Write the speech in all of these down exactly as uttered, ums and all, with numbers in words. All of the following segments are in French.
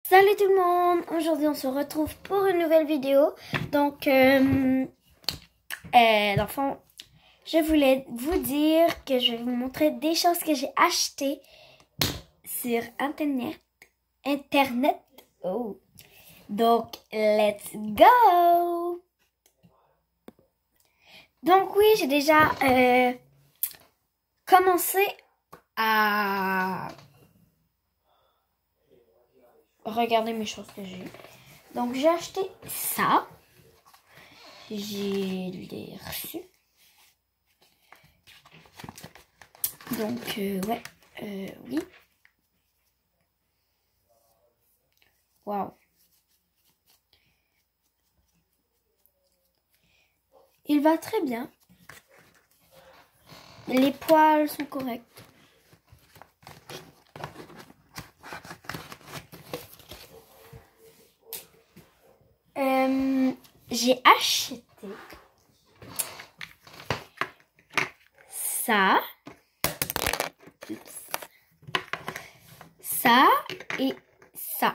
Salut tout le monde, aujourd'hui on se retrouve pour une nouvelle vidéo. Donc, euh, euh, dans le fond, je voulais vous dire que je vais vous montrer des choses que j'ai achetées sur internet. Internet. Oh. Donc, let's go! Donc oui, j'ai déjà euh, commencé à regarder mes choses que j'ai. Donc j'ai acheté ça. J'ai les reçus. Donc euh, ouais, euh, oui. Waouh. Il va très bien. Les poils sont corrects. Euh, j'ai acheté ça, ça et ça.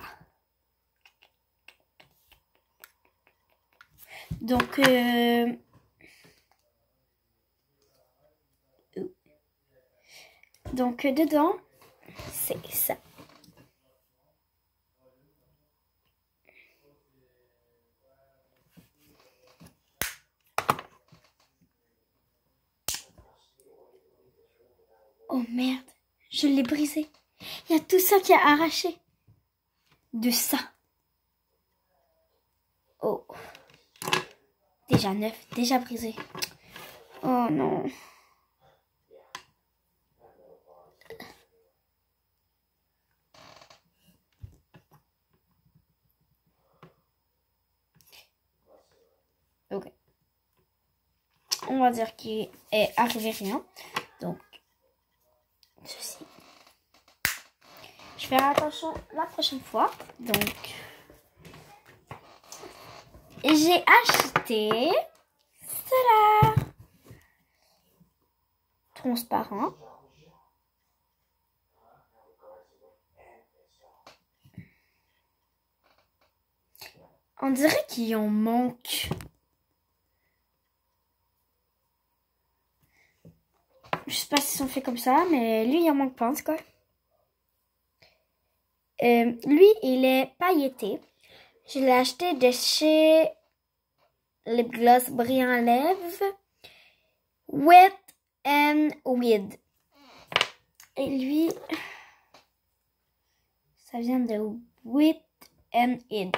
Donc, euh, donc dedans, c'est ça. Oh merde, je l'ai brisé. Il y a tout ça qui a arraché. De ça. Oh. Déjà neuf, déjà brisé. Oh non. Ok. On va dire qu'il est arrivé rien. Donc, ceci. Je ferai attention la prochaine fois. Donc, j'ai acheté cela. Transparent. On dirait qu'il en manque. Je sais pas si sont faits comme ça, mais lui, il en manque pas en tout cas. Euh, lui, il est pailleté. Je l'ai acheté de chez Lip Gloss Brillant à Lèvres. Wet and Wild. Et lui, ça vient de Wet and Wild.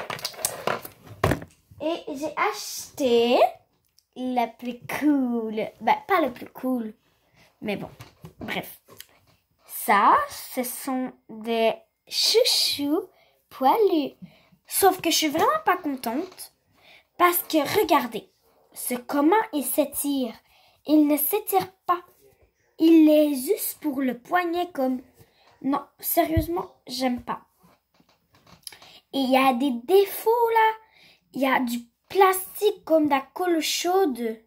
Et j'ai acheté le plus cool. Ben, pas le plus cool. Mais bon, bref. Ça, ce sont des chouchous poilus. Sauf que je suis vraiment pas contente. Parce que regardez, c'est comment il s'étire. Il ne s'étire pas. Il est juste pour le poignet comme... Non, sérieusement, j'aime pas. Et il y a des défauts là. Il y a du plastique comme de la colle chaude.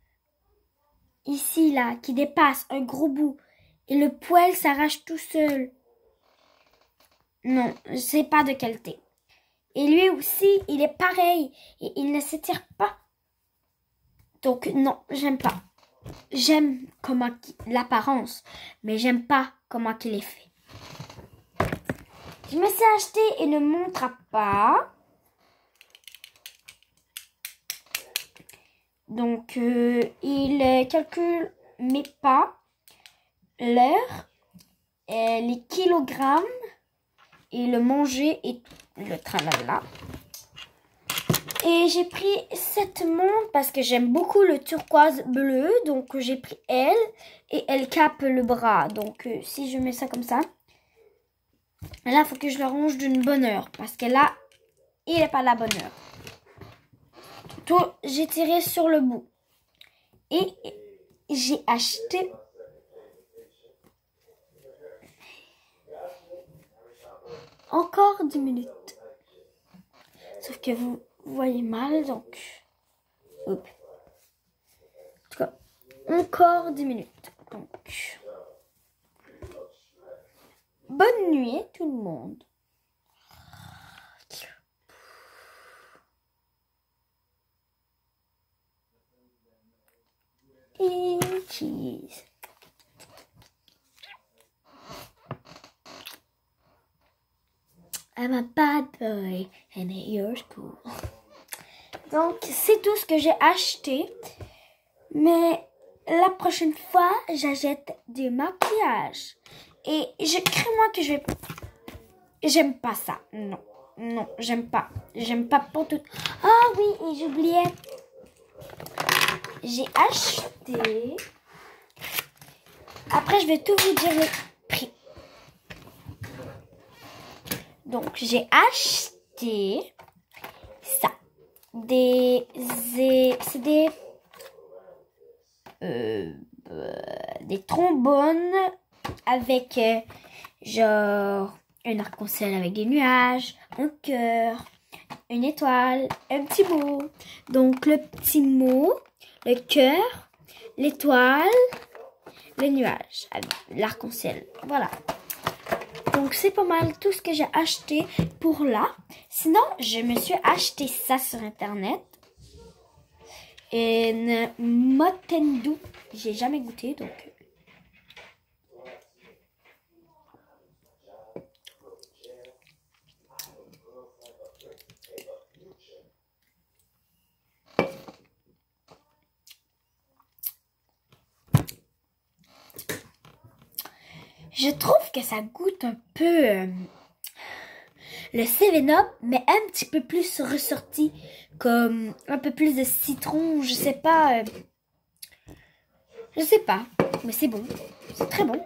Ici là, qui dépasse un gros bout. Et le poil s'arrache tout seul. Non, c'est pas de qualité. Et lui aussi, il est pareil. Et il ne s'étire pas. Donc non, j'aime pas. J'aime comment l'apparence, mais j'aime pas comment il est fait. Je me suis acheté et ne montre pas. Donc euh, il calcule mes pas, l'heure, les kilogrammes et le manger et le tralala. Et j'ai pris cette montre parce que j'aime beaucoup le turquoise bleu. Donc j'ai pris elle et elle cape le bras. Donc euh, si je mets ça comme ça, là il faut que je le range d'une bonne heure. Parce que là, il n'est pas la bonne heure. Tout, j'ai tiré sur le bout. Et j'ai acheté encore dix minutes. Sauf que vous voyez mal, donc... Hop. En tout cas, encore dix minutes. Donc... Bonne nuit tout le monde. cheese. I'm a bad boy and you're cool. Donc, c'est tout ce que j'ai acheté. Mais la prochaine fois, j'achète du maquillage. Et je crains moi que je vais... J'aime pas ça. Non, non, j'aime pas. J'aime pas pour tout. Ah oui, et j'oubliais. J'ai acheté... Après, je vais tout vous dire le prix. Donc, j'ai acheté ça. Des... C'est des... Euh, euh, des trombones avec euh, genre un arc-en-ciel avec des nuages, un cœur, une étoile, un petit mot. Donc, le petit mot, le cœur, l'étoile, le nuage, l'arc-en-ciel. Voilà. Donc, c'est pas mal tout ce que j'ai acheté pour là. Sinon, je me suis acheté ça sur Internet. Une Mountain Dew. J'ai jamais goûté, donc... Je trouve que ça goûte un peu euh, le seven up, mais un petit peu plus ressorti, comme un peu plus de citron, je sais pas. Euh, je sais pas, mais c'est bon, c'est très bon.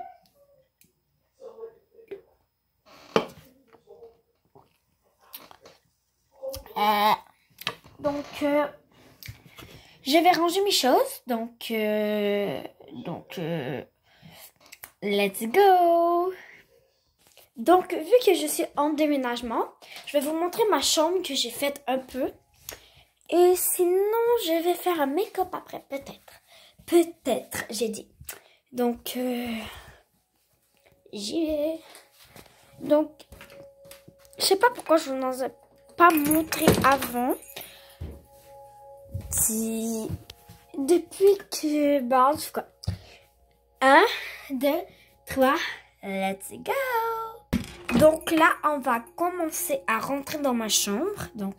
Euh, donc, euh, je vais ranger mes choses, donc, euh, donc, euh, let's go! Donc, vu que je suis en déménagement, je vais vous montrer ma chambre que j'ai faite un peu. Et sinon, je vais faire un make-up après, peut-être. Peut-être, j'ai dit. Donc, euh, j'y vais. Donc, je sais pas pourquoi je vous en ai pas montré avant. Si... Depuis que... Bah, en tout cas. Un, deux, trois, let's go! Donc là, on va commencer à rentrer dans ma chambre. Donc,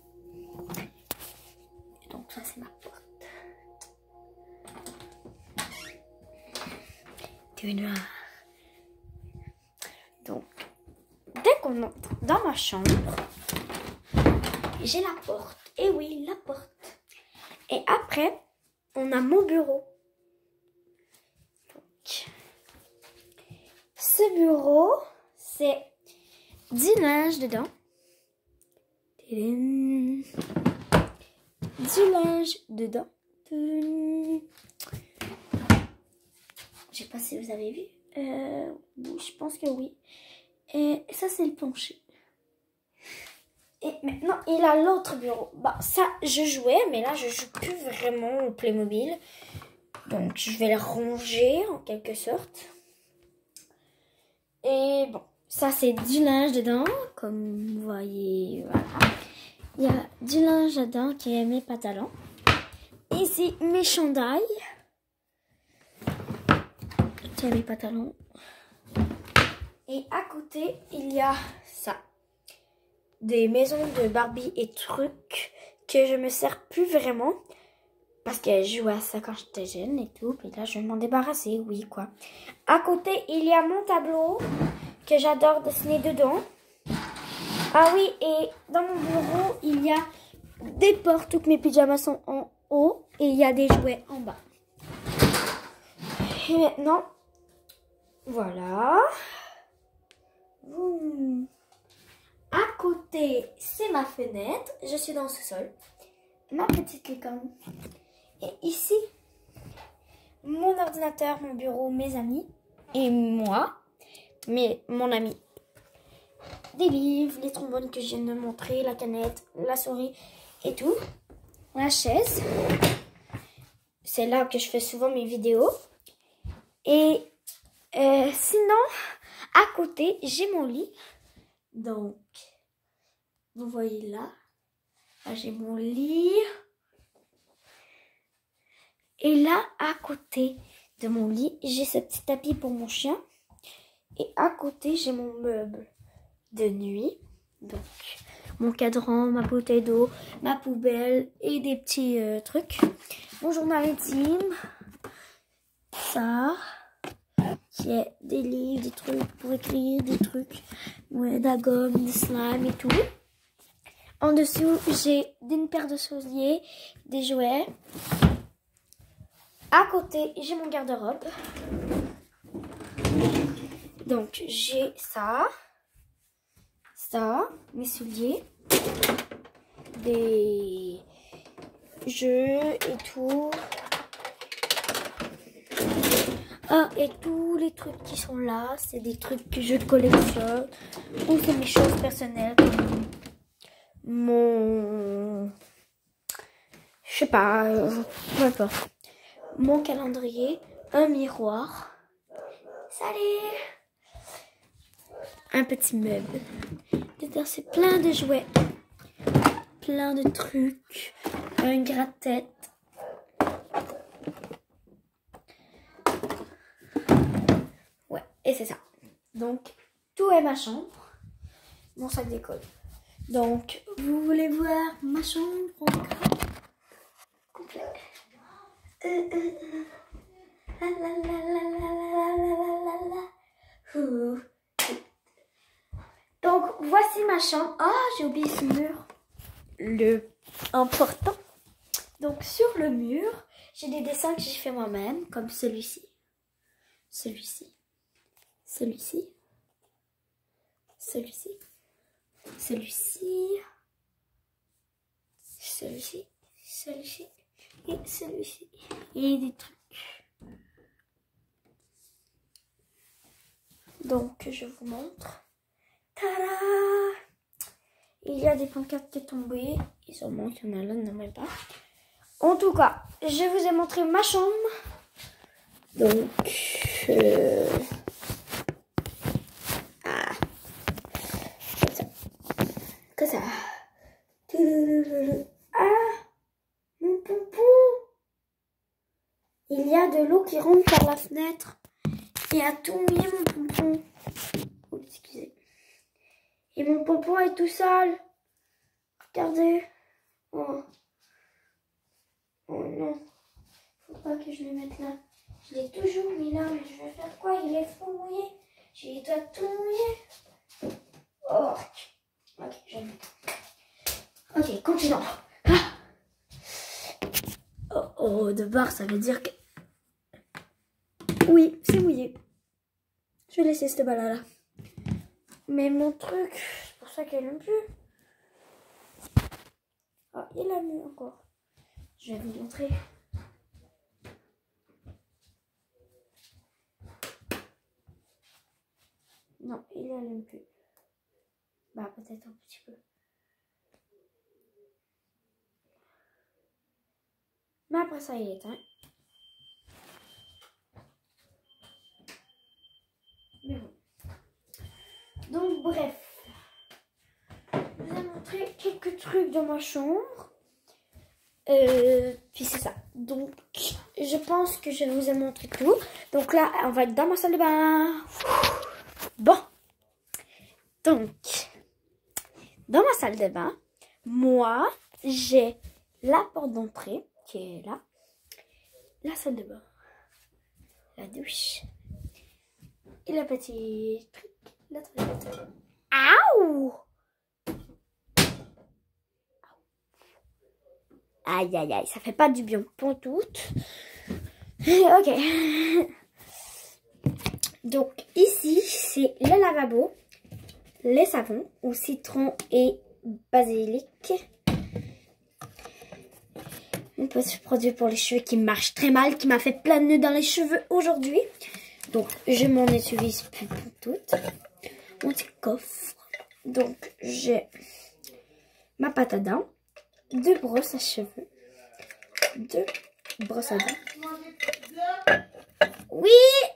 donc ça, c'est ma porte. Tout noir. Donc, dès qu'on entre dans ma chambre, j'ai la porte. Et oui, la porte. Et après, on a mon bureau. Donc, ce bureau, c'est du linge dedans. Du linge dedans. Je sais pas si vous avez vu. Euh, je pense que oui. Et ça, c'est le plancher. Et maintenant, il a l'autre bureau. Bah, ça, je jouais, mais là, je joue plus vraiment au Playmobil. Donc, je vais le ranger en quelque sorte. Et bon, ça, c'est du linge dedans, comme vous voyez. Voilà. Il y a du linge dedans qui est mes pantalons. Ici, mes chandails. Tiens, mes pantalons. Et à côté, il y a ça. Des maisons de Barbie et trucs que je me sers plus vraiment. Parce que je jouais à ça quand j'étais jeune et tout. Puis là, je vais m'en débarrasser, oui, quoi. À côté, il y a mon tableau que j'adore dessiner dedans. Ah oui, et dans mon bureau, il y a des portes où mes pyjamas sont en haut. Et il y a des jouets en bas. Et maintenant, voilà. Mmh. À côté, c'est ma fenêtre. Je suis dans le sous-sol. Ma petite licorne. Et ici, mon ordinateur, mon bureau, mes amis. Et moi, mais mon ami. Des livres, les trombones que je viens de montrer, la canette, la souris et tout. La chaise. C'est là que je fais souvent mes vidéos. Et euh, sinon, à côté, j'ai mon lit. Donc, vous voyez là. Là, j'ai mon lit. Et là, à côté, de mon lit, j'ai ce petit tapis pour mon chien. Et à côté, j'ai mon meuble de nuit. Donc, mon cadran, ma bouteille d'eau, ma poubelle et des petits euh, trucs. Mon journal intime. Ça. J'ai des livres, des trucs pour écrire, des trucs. Ouais, de la gomme, du slime et tout. En dessous, j'ai une paire de souliers, des jouets. À côté, j'ai mon garde-robe. Donc, j'ai ça, ça, mes souliers, des jeux et tout. Ah, et tous les trucs qui sont là, c'est des trucs que je collectionne. Ou c'est mes choses personnelles. Mon... Je sais pas, euh, peu importe. Mon calendrier, un miroir. Salut! Un petit meuble. Dedans, c'est plein de jouets. Plein de trucs. Un gratte-tête. Ouais, et c'est ça. Donc, tout est ma chambre. Mon sac d'école. Donc, vous voulez voir ma chambre complet. Euh, euh, euh. La, la, la, la, la, la, la, la, la. Ouh. Donc, voici ma chambre. Ah, oh, j'ai oublié ce mur. Le important. Donc, sur le mur, j'ai des dessins que j'ai fait moi-même, comme celui-ci. Celui-ci. Celui-ci. Celui-ci. Celui-ci. Celui-ci. Celui-ci. Et celui-ci. Et des trucs. Donc, je vous montre. Tada! Il y a des pancartes qui sont tombées. Ils en manquent, il y en a là, non même pas. En tout cas, je vous ai montré ma chambre. Donc, euh... ah, comme ça. Comme ça. Ah, mon pompon. Il y a de l'eau qui rentre par la fenêtre. Et a tout mouillé mon pompon. Oh, excusez. Et mon pompon est tout sale. Regardez. Oh. Oh non. Faut pas que je le mette là. Je l'ai toujours mis là, mais je vais faire quoi? Il est trop mouillé. J'ai dois tout mouiller. Oh. Ok, je vais le mettre. Ok, continuons. Ah. Oh, oh, de barre, ça veut dire que... Oui, c'est mouillé. Je vais laisser cette balle là. Mais mon truc, c'est pour ça qu'elle n'aime plus. Ah, il a mis encore. Je vais vous montrer. Non, il n'allume plus. Bah, peut-être un petit peu. Mais après ça, il est éteint. Mais bon. Donc, bref. Je vous ai montré quelques trucs dans ma chambre. Euh, puis c'est ça. Donc, je pense que je vous ai montré tout. Donc là, on va être dans ma salle de bain. Bon. Donc, dans ma salle de bain, moi, j'ai la porte d'entrée qui est là. La salle de bain. La douche. Et le petit truc. La toilette. Aouh! Aïe, aïe, aïe. Ça fait pas du bien pour toutes. Ok. Donc, ici, c'est le lavabo. Les savons au citron et basilic. Un petit produit pour les cheveux qui marche très mal, qui m'a fait plein de nœuds dans les cheveux aujourd'hui. Donc, je m'en utilise plus pour toutes. Mon petit coffre. Donc, j'ai ma pâte à dents, deux brosses à cheveux, deux brosses à dents. Oui!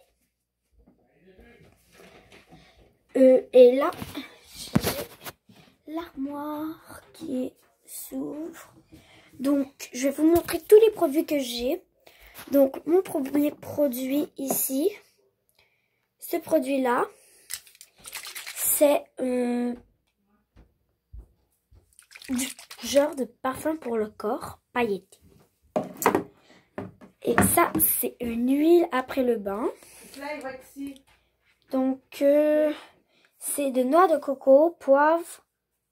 Euh, et là, j'ai l'armoire qui s'ouvre. Donc, je vais vous montrer tous les produits que j'ai. Donc, mon premier produit ici, ce produit-là, c'est euh, du genre de parfum pour le corps pailleté. Et ça, c'est une huile après le bain. Donc, euh, c'est de noix de coco, poivre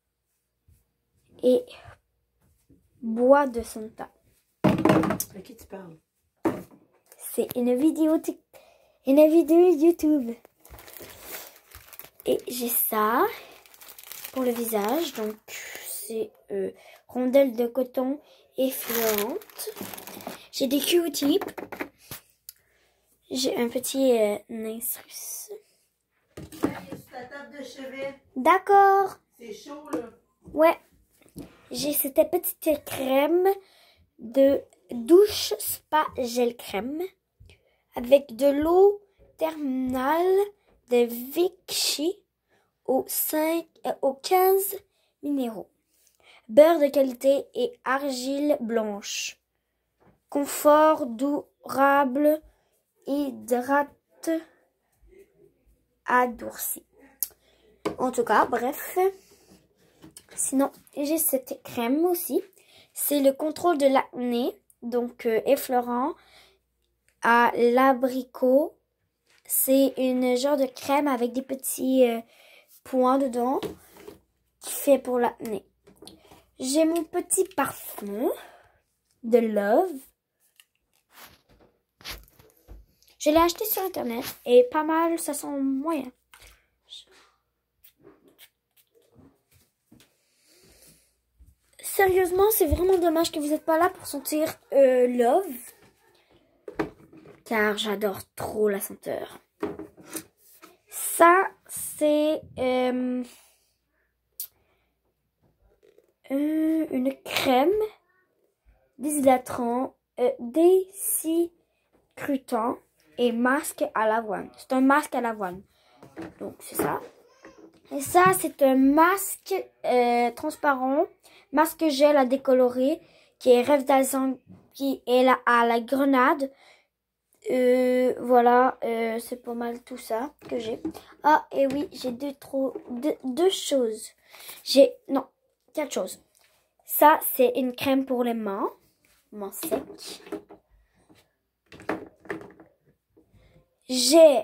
et bois de Santa. À qui tu parles? C'est une vidéo, une vidéo YouTube. Et j'ai ça pour le visage. Donc, c'est euh, rondelles de coton effleurantes. J'ai des Q-tips. J'ai un petit euh, instruce. Ta table de chevet. D'accord. C'est chaud, là. Ouais. J'ai cette petite crème de douche spa gel crème avec de l'eau thermale de Vichy aux, cinq, euh, aux quinze minéraux. Beurre de qualité et argile blanche. Confort durable, hydrate, adouci. En tout cas, bref. Sinon, j'ai cette crème aussi. C'est le contrôle de l'acné. Donc, euh, effleurant à l'abricot. C'est une genre de crème avec des petits euh, points dedans. Qui fait pour l'acné. J'ai mon petit parfum de Love. Je l'ai acheté sur internet et pas mal, ça sent moyen. Sérieusement, c'est vraiment dommage que vous n'êtes pas là pour sentir euh, Love. Car j'adore trop la senteur. Ça, c'est euh, euh, une crème déshydratant, euh, déshydratant et masque à l'avoine. C'est un masque à l'avoine. Donc, c'est ça. Et ça, c'est un masque euh, transparent, masque gel à décolorer, qui est rêve d'Alzheimer, qui est là à la grenade. Euh, voilà, euh, c'est pas mal tout ça que j'ai. Ah, et oui, j'ai deux, trop, deux, deux choses. J'ai, non, quatre choses. Ça, c'est une crème pour les mains, mains secs. J'ai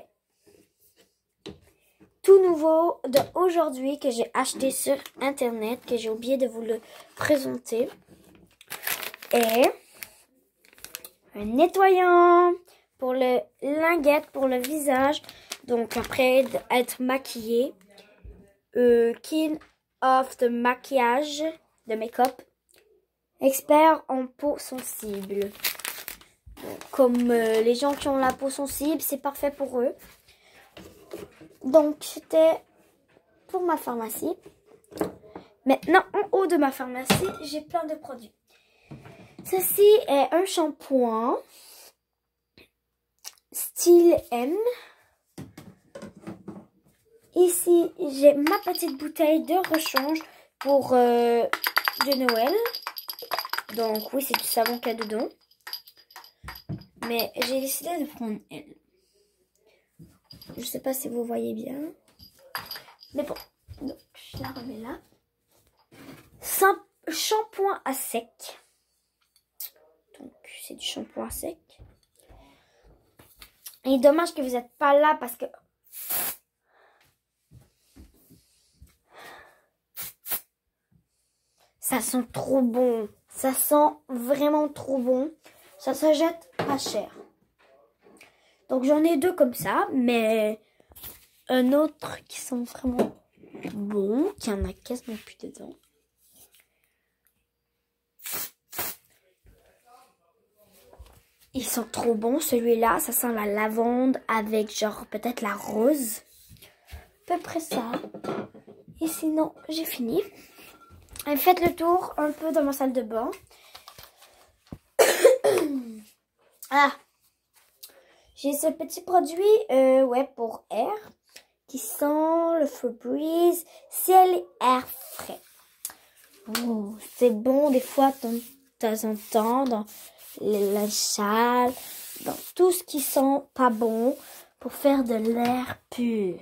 tout nouveau de aujourd'hui que j'ai acheté sur internet, que j'ai oublié de vous le présenter. Et un nettoyant pour le linguette, pour le visage. Donc après d'être maquillé. Euh, King of the maquillage, de make-up. Expert en peau sensible. Donc, comme euh, les gens qui ont la peau sensible, c'est parfait pour eux. Donc, c'était pour ma pharmacie. Maintenant, en haut de ma pharmacie, j'ai plein de produits. Ceci est un shampoing style M. Ici, j'ai ma petite bouteille de rechange pour euh, de Noël. Donc, oui, c'est du savon qu'il y a dedans. Mais j'ai décidé de prendre elle. Je sais pas si vous voyez bien. Mais bon, donc je la remets là. Sim shampoing à sec. Donc c'est du shampoing à sec. Et dommage que vous n'êtes pas là parce que... Ça sent trop bon. Ça sent vraiment trop bon. Ça se jette pas cher. Donc j'en ai deux comme ça, mais un autre qui sent vraiment bon, qui en a quasiment plus dedans. Ils sont trop bons, celui-là, ça sent la lavande avec genre peut-être la rose. À peu près ça. Et sinon, j'ai fini. Et faites le tour un peu dans ma salle de bain. Ah, j'ai ce petit produit euh, ouais, pour air qui sent le Febreze ciel et air frais. Oh, c'est bon des fois de temps en temps dans la salle dans tout ce qui sent pas bon pour faire de l'air pur.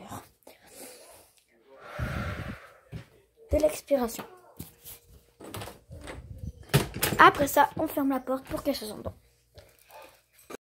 De l'expiration. Après ça, on ferme la porte pour qu'elle se sente bon.